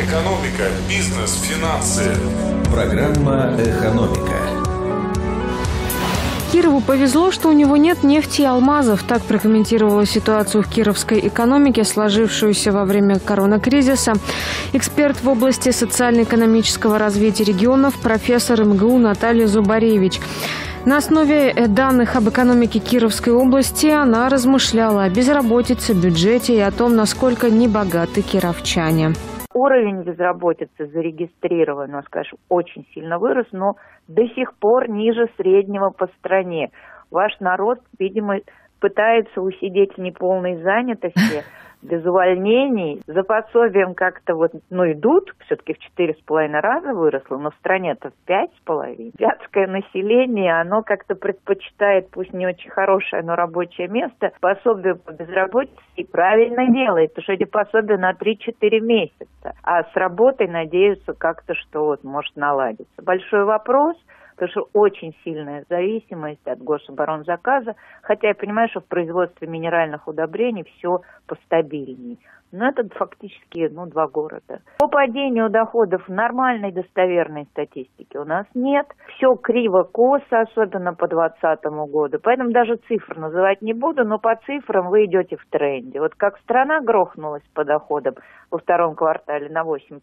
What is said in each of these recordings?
Экономика, бизнес, финансы. Программа «Экономика». Кирову повезло, что у него нет нефти и алмазов. Так прокомментировала ситуацию в кировской экономике, сложившуюся во время коронакризиса, эксперт в области социально-экономического развития регионов, профессор МГУ Наталья Зубаревич. На основе данных об экономике Кировской области она размышляла о безработице, бюджете и о том, насколько небогаты кировчане. Уровень безработицы зарегистрирован, у нас, конечно, очень сильно вырос, но до сих пор ниже среднего по стране. Ваш народ, видимо, пытается усидеть в неполной занятости, без увольнений. За пособием как-то идут, все-таки в 4,5 раза выросло, но в стране-то в 5,5. Вятское население, оно как-то предпочитает, пусть не очень хорошее, но рабочее место, пособие по безработице и правильно делает, потому что эти пособия на 3-4 месяца. А с работой надеются как-то, что может наладиться. Большой вопрос. Потому что очень сильная зависимость от гособоронзаказа, хотя я понимаю, что в производстве минеральных удобрений все постабильнее. Но это фактически 2 города. По падению доходов нормальной достоверной статистики у нас нет. Все криво-косо, особенно по 2020 году. Поэтому даже цифр называть не буду, но по цифрам вы идете в тренде. Вот как страна грохнулась по доходам во втором квартале на 8%,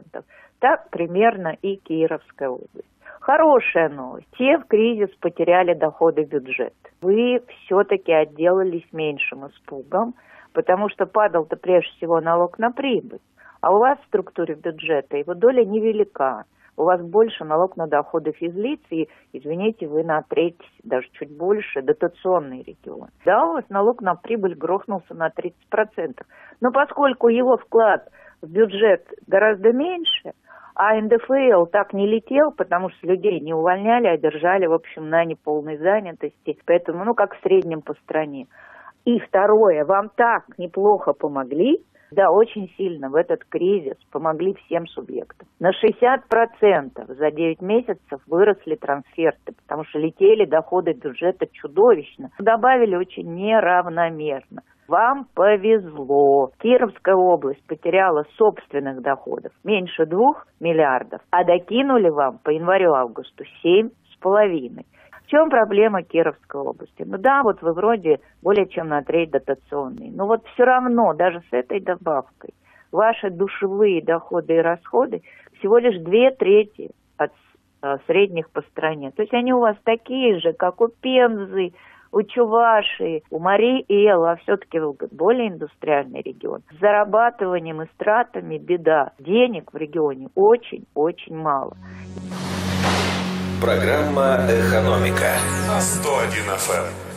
так примерно и Кировская область. Хорошая новость. Те в кризис потеряли доходы бюджета. Вы все-таки отделались меньшим испугом, потому что падал-то прежде всего налог на прибыль. А у вас в структуре бюджета его доля невелика. У вас больше налог на доходы физлиц и, извините, вы на треть, даже чуть больше, дотационный регион. Да, у вас налог на прибыль грохнулся на 30%. Но поскольку его вклад в бюджет гораздо меньше, а НДФЛ так не летел, потому что людей не увольняли, а держали, в общем, на неполной занятости. Поэтому, как в среднем по стране. И второе, вам так неплохо помогли, да, очень сильно в этот кризис помогли всем субъектам. На 60% за 9 месяцев выросли трансферты, потому что летели доходы бюджета чудовищно. Добавили очень неравномерно. Вам повезло. Кировская область потеряла собственных доходов меньше 2 миллиардов, а докинули вам по январю-августу 7,5. В чем проблема Кировской области? Вы вроде более чем на треть дотационные. Но все равно, даже с этой добавкой, ваши душевые доходы и расходы всего лишь 2/3 от средних по стране. То есть они у вас такие же, как у Пензы, у Чувашии, у Марии и Эл, а все-таки более индустриальный регион. С зарабатыванием и стратами беда. Денег в регионе очень-очень мало. Программа «Экономика» на 101 FM.